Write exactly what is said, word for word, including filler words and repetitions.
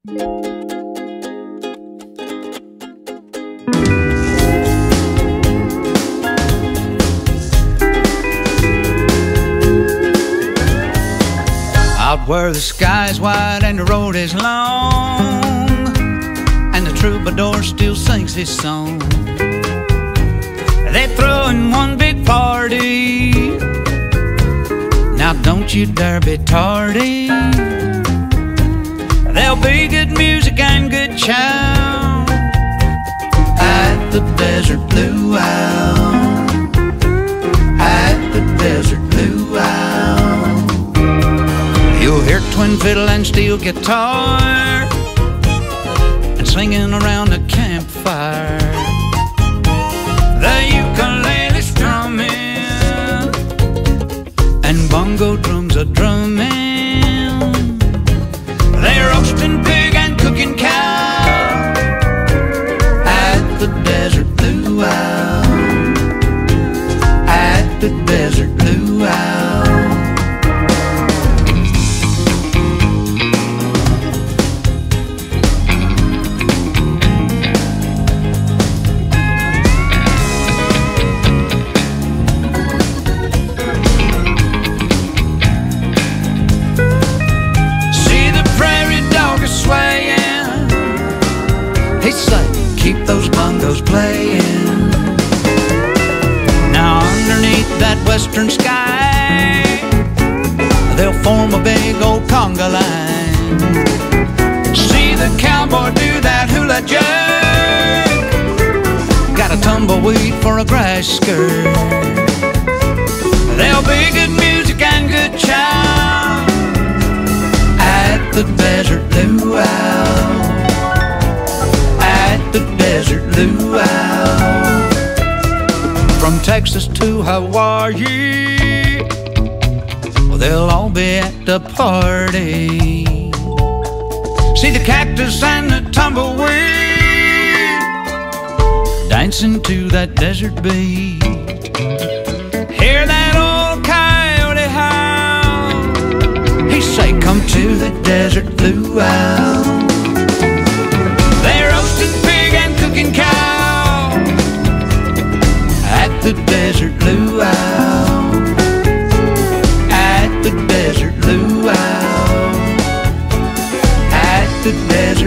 Out where the sky's wide and the road is long, and the troubadour still sings his song. They're throwing one big party. Now don't you dare be tardy. There'll be good music and good chow at the Desert Luau, at the Desert Luau. You'll hear twin fiddle and steel guitar and singing around the campfire. The ukulele strumming and bongo drums a drumming. They're roasting pig and cooking cow at the Desert Luau, at the Desert Luau. He said, keep those bongos playing. Now underneath that western sky, they'll form a big old conga line. See the cowboy do that hula jerk, got a tumbleweed for a grass skirt. There'll be good music and good chow at the Desert Luau, the Desert Luau. From Texas to Hawaii, well, they'll all be at the party. See the cactus and the tumbleweed dancing to that desert beat. Hear that old coyote howl. He say, come to the Desert Luau. They're roasting pig and cooking cow at the Desert Luau, at the Desert Luau, at the Desert